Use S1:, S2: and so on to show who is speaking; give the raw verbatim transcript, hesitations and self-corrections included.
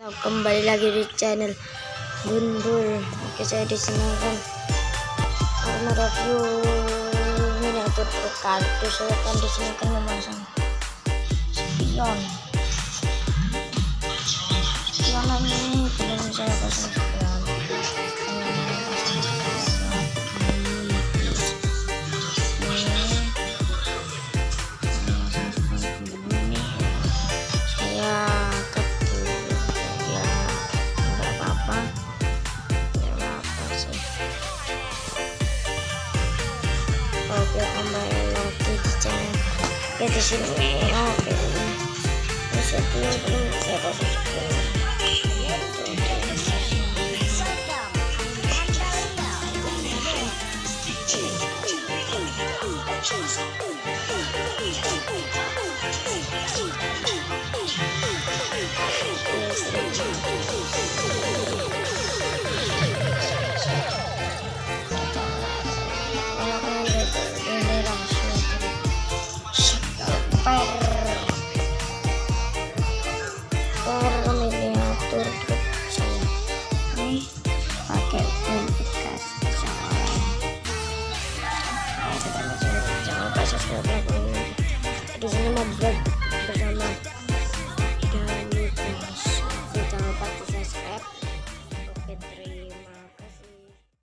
S1: Kembali lagi di channel Bundul. Oke, saya di sini akan mereview miniatur truk kardus. Saya akan di sini akan memasang sepion. Sepion ini belum saya pasang sepion. Oke, kembali lagi di channel ya di sini. Oke, sepion belum saya pasang sepion. Per miniatur truk saya ini pakai ban bekas soalnya. Jangan lupa subscribe, like, di sini mau